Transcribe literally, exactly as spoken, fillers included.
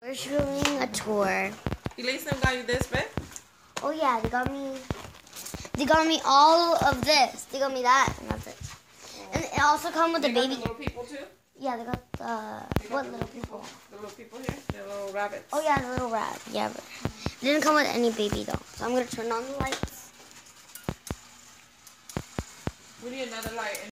We're showing a tour. Elise got you this, babe? Oh yeah, they got me. They got me all of this. They got me that and that's it. Oh. And it also come with they the got baby. The little people too. Yeah, they got the they got what the little people? people? The little people here. The little rabbits. Oh yeah, the little rat. Yeah, but it didn't come with any baby though. So I'm gonna turn on the lights. We need another light.